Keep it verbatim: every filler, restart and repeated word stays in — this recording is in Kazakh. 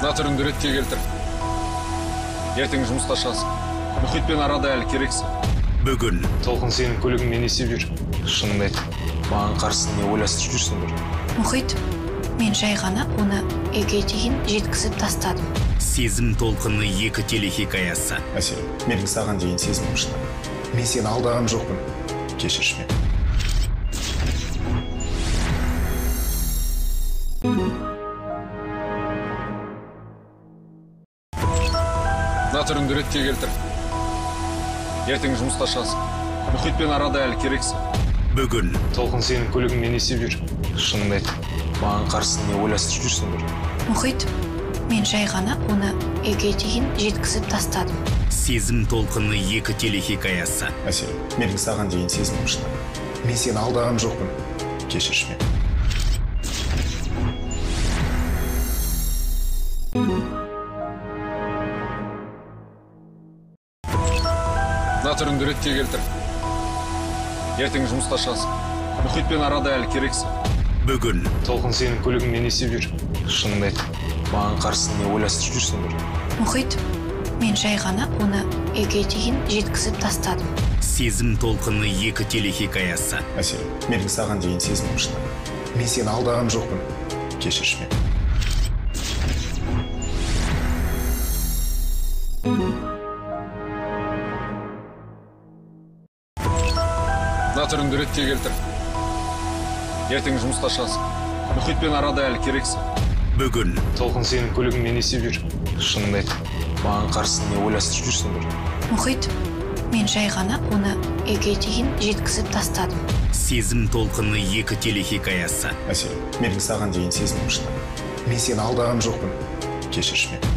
мына түріңді ретке келтір. Ертең жұмысқа шығасың. Мұхитпен арада әлі керексің. Бүгін Толқын сенің көлігіңмен не істеп жүр? Шынымды айт, маған қарсы не ойластырып жүрсің бір? Мұхит, мен жай ғана оны үйге дейін жеткізіп тастадым. сезім толқыны екі телехикаясы. Әсел, менің саған дейін сезімім шын. Мен сені алдаған жоқпын. Кешірші мені. Мына түріңді ретке келтір. Ертең жұмысқа шығасың. Мұхитпен арада әлі керексің. Бүгін Толқын сенің көлігіңмен не істеп жүр? Шынымды айт, маған қарсы не ойластырып жүрсің бір? Мұхит, мен жай ғана оны үйге дейін жеткізіп тастадым. сезім толқыны екі телехикаясы. Әсел, менің саған дейін сезімім шын. Мен сені алдаған жоқпын. Кешірші мені. Мына түріңді ретке келтір. Ертең жұмысқа шығасың. Мұхитпен арада әлі керексің. Бүгін Толқын сенің көлігіңмен не істеп жүр? Шынымды айт, маған қарсы не ойластырып жүрсің бір? Мұхит, мен жай ғана оны үйге дейін жеткізіп тастадым. сезім толқыны екі телехикаясы. Әсел, менің саған дейін сезімім шын. Мен сені алдаған жоқпын. Кешірші мені. Мына түріңді ретке келтір. Ертең жұмысқа шығасың. Мұхитпен арада әлі керексің. Бүгін Толқын сенің көлігіңмен не істеп жүр? Шынымды айт, маған қарсы не ойластырып жүрсің бір? Мұхит, мен жай ғана оны үйге дейін жеткізіп тастадым. сезім толқыны екі телехикаясы. Әсел, менің саған дейін сезімім шын. Мен сені алдаған жоқпын. Кешірші мені.